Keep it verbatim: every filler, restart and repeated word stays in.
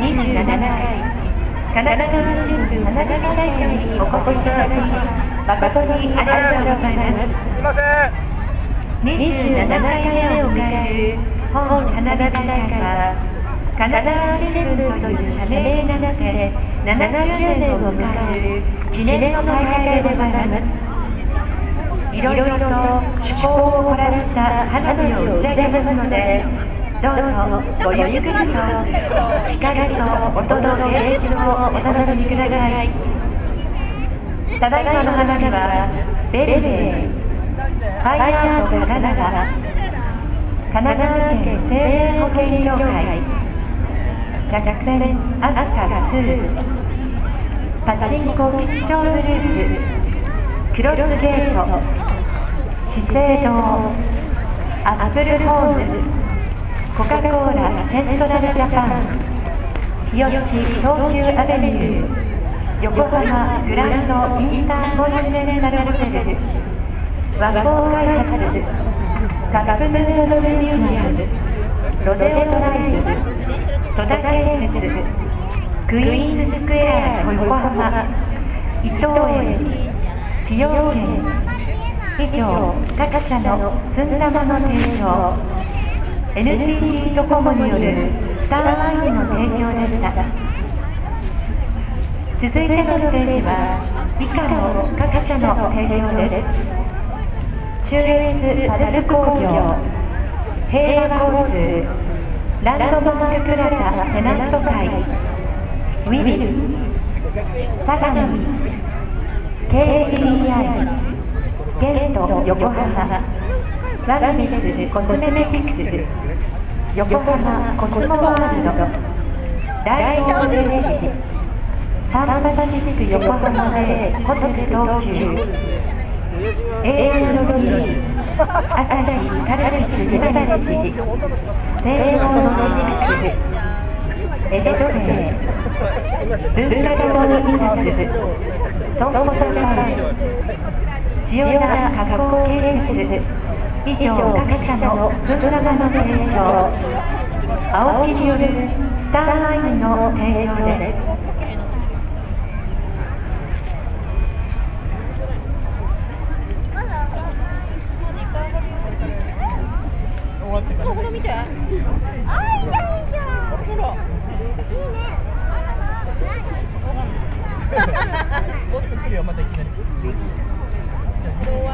じゅうななかい神奈川新聞花火大会にお越しいただき誠にありがとうございます。にじゅうななかいめを迎える本花火大会は神奈川新聞という社名になってななじゅうねんを迎える記念の大会でございます。いろいろと趣向を凝らした花火を打ち上げますので、どうぞごゆっくりと光と音の芸術をお楽しみください。ただいまの花火はベルベー、ファイアート神奈川、神奈川県生命保険協会、客船アスカツー、パチンコ吉祥グループ、クロスゲート、資生堂、アップルホーム、コカ・コーラセントラルジャパン、日吉東急アベニュー、横浜グランドインターコンチネンタルホテル、和光開発、カップヌードルミュージアム、ロゼオドライブ、戸田建設、クイーンズスクエア横浜、伊藤園、崎陽軒、以上各社の寸玉の提供、エヌティーティー ドコモによるスターラインの提供でした。続いてのステージは以下の各社の提供です。中越パルル工業、平和交通、ランドマークプラザテナント会、ウィビル、相模、ケーディーアイ、ゲント横浜、ワルミスコスメメティクス、横浜コスモワールド、大東レシ、サンパシフィック横浜でホテル東急、エーアンドディー、アサヒカルピスリバレッジ、西洋ロジックス、エドセイ、文化堂印刷、損保ジャパン、千代田加工建設、以上各社の寸玉の提供、青木によるスターラインの提供です。 ここ見て。あ、いいじゃんいいじゃん。ほら。いいね。もっと来るよ、またいきなり。